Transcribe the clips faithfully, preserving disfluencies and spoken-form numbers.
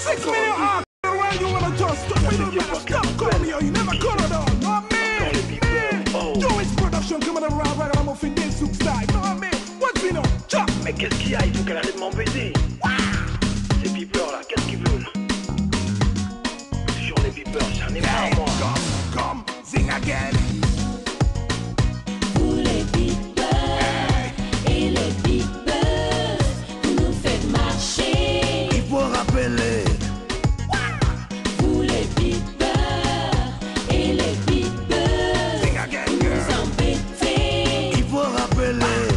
Six million arcs around you wanna just stop me, no matter. Stop calling me, or you never call it on. Know what I mean? Joey's production coming around right around mon fin des souk style. Know what I mean? What's we know? Chop! Mais qu'est-ce qu'il y a? Il faut qu'elle arrête de m'embêter. Ces beepers là, qu'est-ce qu'ils veulent? Sur les beepers, j'en ai marre moi. Come, come, sing again. Vous les beepers et les beepers, vous nous faites marcher. Il faut rappeler. Vous les beepers et les beepers, Sing again, vous girl. nous embêtez. Il faut rappeler.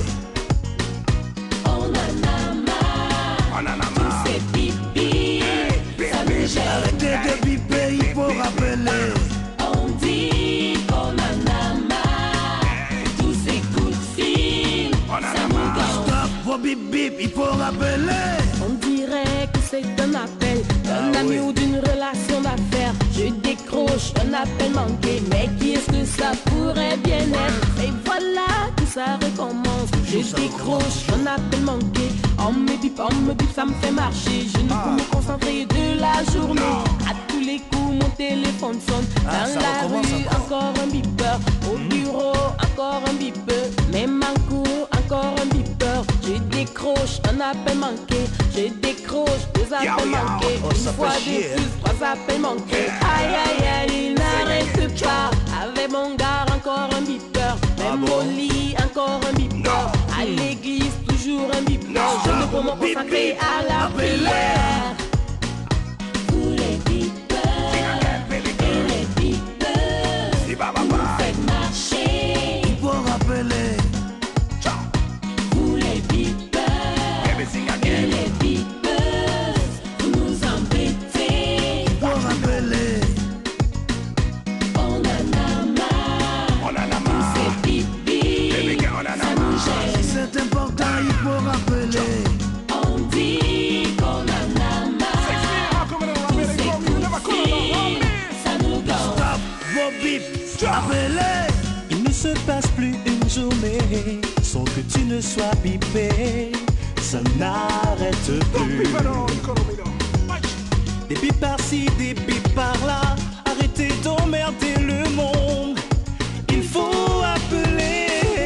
On en a marre. On en a marre. Tous ces bip bip, ça nous gêne. Arrêtez de biper, il faut rappeler. On dit qu'on en a marre. Tous ces coups de fil, On en ça a nous marre. gâche. Stop vos bip bip, il faut rappeler. On dirait que c'est un appel d'un Ah ami oui. ou d'une relation d'affaires. Je décroche un appel manqué, mais qui est-ce que ça pourrait bien être? Et voilà que ça recommence. Je décroche un appel manqué. On me bip, on me bip, ça me fait marcher. Je ne peux me concentrer de la journée. À tous les coups, mon téléphone sonne. Ah, Dans ça la recommence rue, encore. encore un beeper. Au bureau, encore un beeper. Même en cours, encore un beeper. Je décroche un appel manqué. Je décroche deux appels Yo, yo. manqués. Oh, Une ça fois fait de chier, plus, trois appels manqués. Aïe aïe aïe, il n'arrête pas. Avec mon gars, encore un beeper. Même bon? au lit, encore un beeper. Non. À l'église, toujours un beeper. Non. Je ne peux me Bip, concentrer bip. à la Appelez. prière. Tous les beepers et les beepers, Si ba ba vous ba. nous faites marcher. Il faut rappeler. Vous les beepers Baby, sing et again. les beepers, vous nous embêtez. Il faut rappeler. On en a marre. On en a Tous marre. ces bip Baby bip, girl, on en a ça nous marre. gêne. C'est important, il faut rappeler. On dit qu'on en a marre. Tous ces coups de fil, ça nous gâche. Stop vos bip. Appelez. Il ne se passe plus une journée sans que tu ne sois bipé. Ça n'arrête plus. Des bips par-ci, des bips par-là. Arrêtez d'emmerder le monde. Il faut appeler.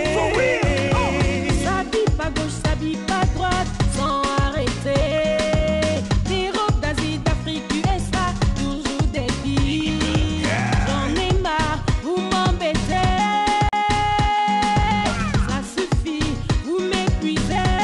Ça bip à gauche, ça bip à droite, sans arrêter. Des robes d'Asie, d'Afrique, U S A, toujours des bips. J'en ai marre, vous m'embêtez. Ça suffit, vous m'épuisez.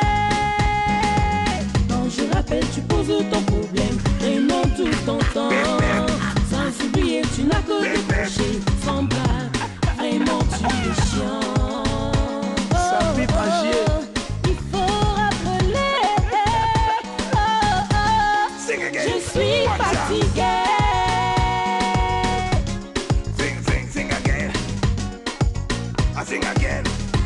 Quand je rappelle, tu poses ton problème, vraiment tout ton temps. Sans oublier, tu n'as que décroché, sans blague, vraiment tu es chiant. Ça bip à gier. Il faut rappeler. Oh, oh, Sing again. je suis One time. fatiguée. Sing, sing, sing again. I sing again.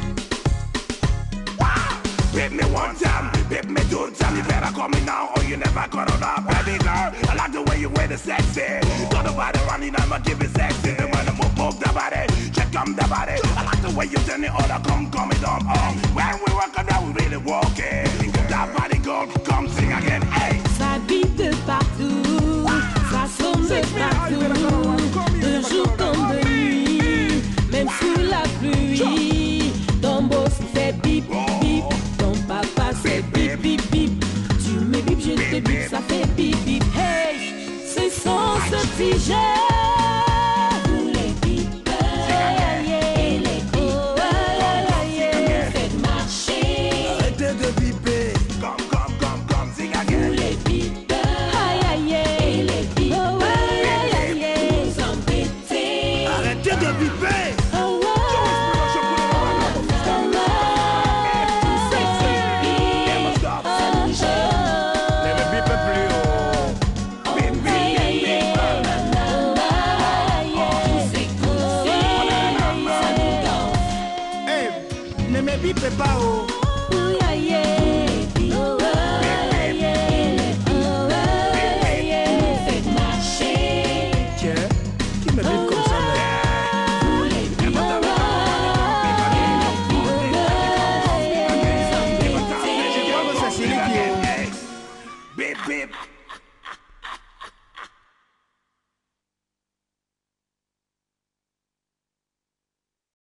Wow. Hit me one time, hit me two time. You better call me now or you never gonna know, baby girl. I like the way you wear the sexy. Got the body running, I'ma give it sexy. The way you move, move the body, check on the body. I like the way you turn it all, come, come it on. Oh. When we work on that, we really walk it. That body girl, come sing again. Hey. Ça bip de partout, ça sonne de partout, de jour comme de nuit, même sous la pluie. Ton boss il fait bip bip, ton papa c'est bip bip bip. Tu me bip, je te bip, ça fait bip bip. Hey, ce sont ce petit jeu. Vous les beepers et les beepers, faites marcher. Arrêtez de biper. Come, come, come, come, sing Vous again. les beepers et les beepers, vous embêtez. Arrêtez de biper. Oh, oh, tous ces bip, ça nous gêne. Ne me bipe plus haut. On dit, tous ces coups de fil, ça nous gâche. Hey, ne me bipe pas haut. Ouh, aïe, aïe, oh, aïe, aïe, oh, aïe, aïe, vous faites marcher. Tiens, qui me bipe comme ça là? Vous les beepers et les beepers, vous embêtez. Hey, bip, bip.